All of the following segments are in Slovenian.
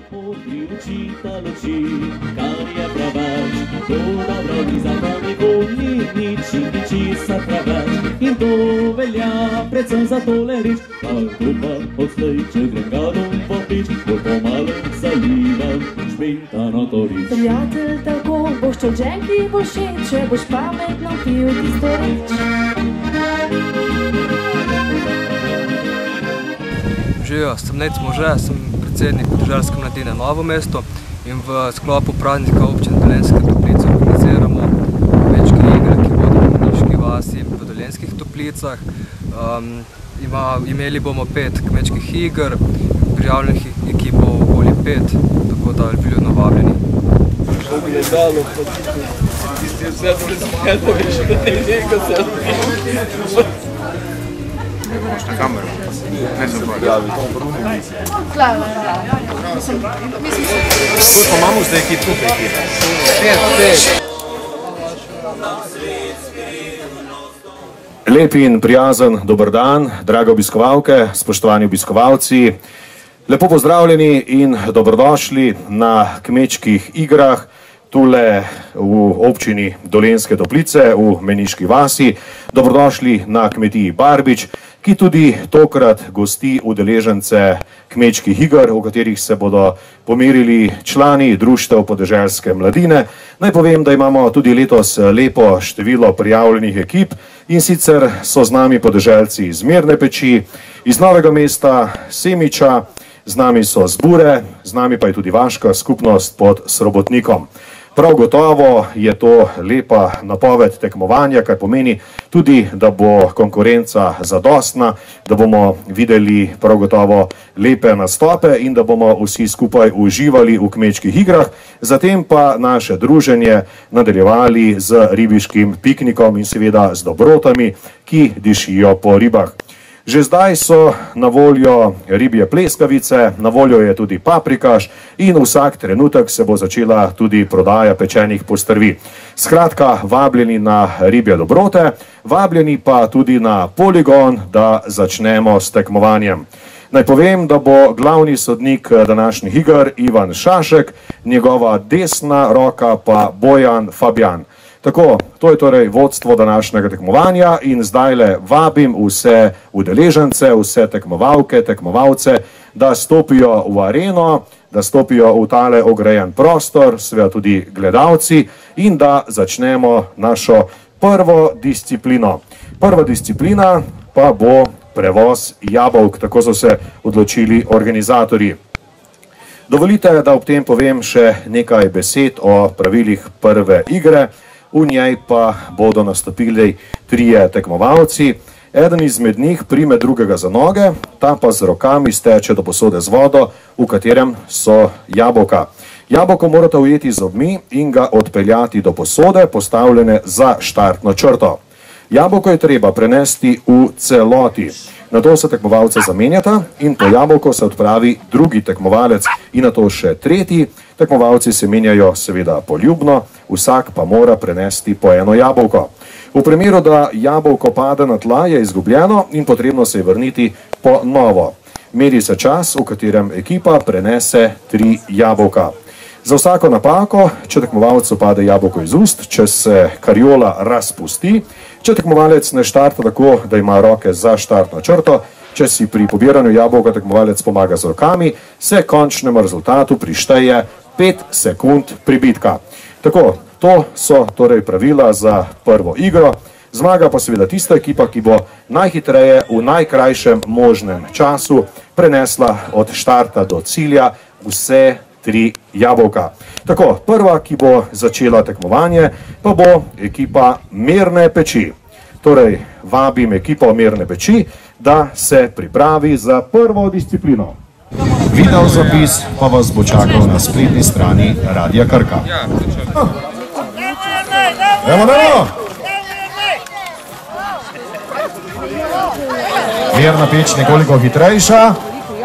Priučita luči, kar je preveč, to dobro ni za nami volji, ničesar preveč. In to velja predvsem za tole reč, a to pa odslej, če grem gadom popič, bolj pomalo zalivam špintano to rič. Prijatelj, tako boš čovčenki bolj všeč, če boš pametno pil tisto reč. Živijo, sem Nec Može, sem predsednik Podeželske mladine Novo mesto in v sklopu praznika občine Dolenjske Toplice organiziramo kmečke igre, ki bodo v Meniški vasi in v Dolenjskih Toplicah. Imeli bomo 5 kmečkih iger, prijavljenih ekip bo okoli 5, tako da vljudno vabljeni. Ogledalo, pa tisti vse bolj zmeda, veš, da ne nekaj se odpije. Boš na kameru? Ne se pojavi. Koliko pa imamo zdaj ekip tukaj ekipe? 5. Lep in prijazen dober dan, drage obiskovalke, spoštovani obiskovalci. Lepo pozdravljeni in dobrodošli na kmečkih igrah tule v občini Dolenjske Toplice v Meniški vasi. Dobrodošli na kmetiji Barbič, ki tudi tokrat gosti udeležence kmečkih iger, v katerih se bodo pomerili člani društev podeželske mladine. Naj povem, da imamo tudi letos lepo število prijavljenih ekip, in sicer so z nami podeželci iz Mirne Peči, iz Novega mesta, Semiča, z nami so z Bure, z nami pa je tudi vaška skupnost pod Srobotnikom. Prav gotovo je to lepa napoved tekmovanja, kar pomeni tudi, da bo konkurenca zadostna, da bomo videli prav gotovo lepe nastope in da bomo vsi skupaj uživali v kmečkih igrah, zatem pa naše druženje nadaljevali z ribiškim piknikom in seveda z dobrotami, ki dišijo po ribah. Že zdaj so na voljo ribje pleskavice, na voljo je tudi paprikaš in vsak trenutek se bo začela tudi prodaja pečenih postrvi. Skratka, vabljeni na ribje dobrote, vabljeni pa tudi na poligon, da začnemo s tekmovanjem. Naj povem, da bo glavni sodnik današnjih iger Ivan Šašek, njegova desna roka pa Bojan Fabjan. Tako, to je torej vodstvo današnjega tekmovanja in zdajle vabim vse udeležence, vse tekmovalke, tekmovalce, da stopijo v areno, da stopijo v tale ograjen prostor, seveda tudi gledalci, in da začnemo našo prvo disciplino. Prva disciplina pa bo prevoz jabolk, tako so se odločili organizatorji. Dovolite, da ob tem povem še nekaj besed o pravilih prve igre. V njej pa bodo nastopili 3 tekmovalci. Eden izmed njih prime drugega za noge, ta pa z rokami steče do posode z vodo, v katerem so jabolka. Jabolko morate ujeti z zobmi in ga odpeljati do posode, postavljene za štartno črto. Jabolko je treba prenesti v celoti. Nato se tekmovalce zamenjata in po jabolko se odpravi drugi tekmovalec in nato še tretji. Tekmovalci se menjajo seveda poljubno, vsak pa mora prenesti po eno jabolko. V primeru, da jabolko pade na tla, je izgubljeno in potrebno se je vrniti po novo. Meri se čas, v katerem ekipa prenese 3 jabolka. Za vsako napako, če tekmovalcu pade jabolko iz ust, če se karjola razpusti, če tekmovalec ne štarta tako, da ima roke za štartno črto, če si pri pobiranju jabolka tekmovalec pomaga z rokami, se končnemu rezultatu prišteje 5 sekund pribitka. Tako, to so torej pravila za prvo igro. Zmaga pa seveda tista ekipa, ki bo najhitreje v najkrajšem možnem času prenesla od štarta do cilja vse 3 jabolka. Tako, prva, ki bo začela tekmovanje, pa bo ekipa Mirne Peči. Torej, vabim ekipo Mirne Peči, da se pripravi za prvo disciplino. Video zapis pa vas bo čakal na spletni strani Radia Krka. Evo! Mirna Peč nekoliko hitrejša.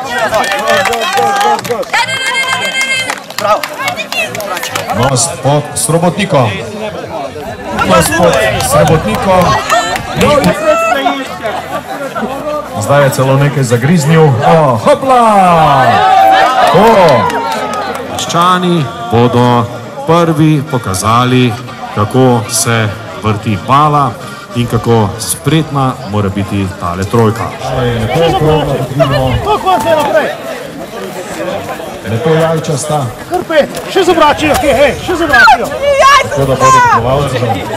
Most pod Srobotnikom. Most pod Srobotnikom. Zdaj je celo nekaj zagriznil. Hopla! Laščani bodo prvi pokazali, kako se vrti pala in kako spretna mora biti tale trojka. Lepo jajčasta. Krpe, še zavračijo, hej, še zavračijo. Tako da bodo plovalci.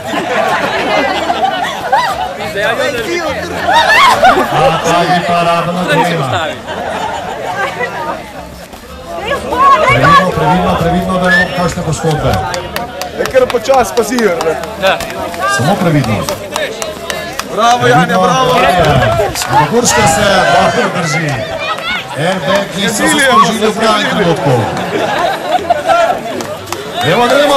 Ta je pa radna tema. Previdno, da je kakšne poškodbe. Je kar počas pa ziver, ne? Samo previdno. Bravo, Janja, bravo! Smogurska se dobro drži. Airbagi so se sprožili v pravem trenutku. Gremo!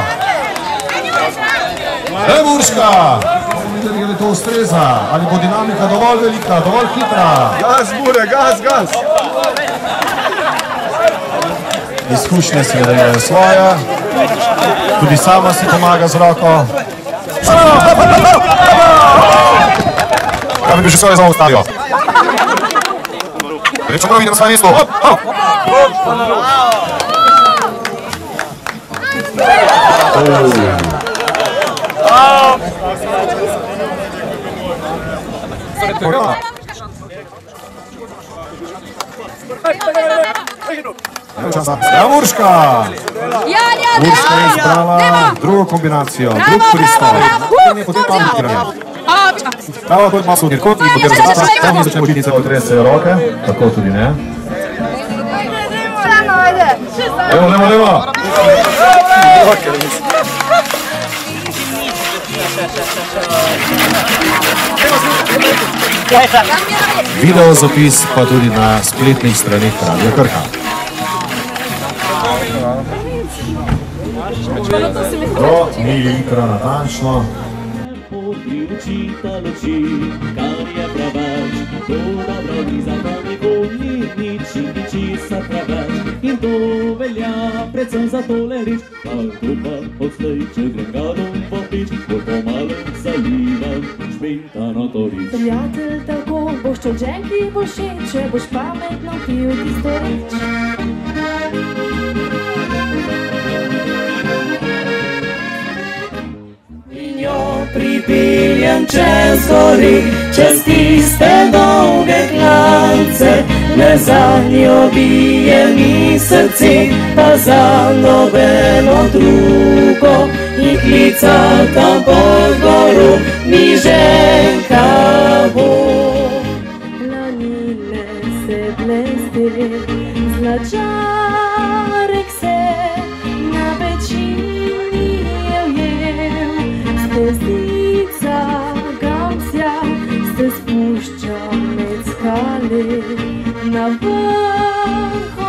Murska! Videli, ali to ustreza, ali bo dinamika dovolj velika, dovolj hitra. Gas, Mure, gas! Izkušnje si dajejo svoje, tudi sama si pomaga z roko. Kaj bi še svoje samo ustavijo? Rečo pravi na svoje mesto. Murska! Murska je izbrala drugo kombinacijo, drug pristop. Potem pa odkranje. Prava kot malo sodnir kot in potem razstava, tam začne budnice potresejo roke, tako tudi ne. Levo! Video zapis pa tudi na spletnih straneh Radio Krka. Do mililitra natančno. Priučita luči, kar je preveč, to dobro ni za to nikoli nič in ničesar preveč. In to velja predvsem za tole reč, pa grupa odslej, če grem gadom popič, bolj pomalo zalivam špintano to rič. Prijatelj, tako boš čolženki bolj všeč, če boš pametno pil tisto reč. Pripeljem čez gori, čez tiste dolge klance, le za njo bije mi srce, pa za nobeno drugo, in klica tam pod goro, mi ženka bo. Planine se bleste, značarek se na večini jev, steznica gamsja se spušča med skale na vrhu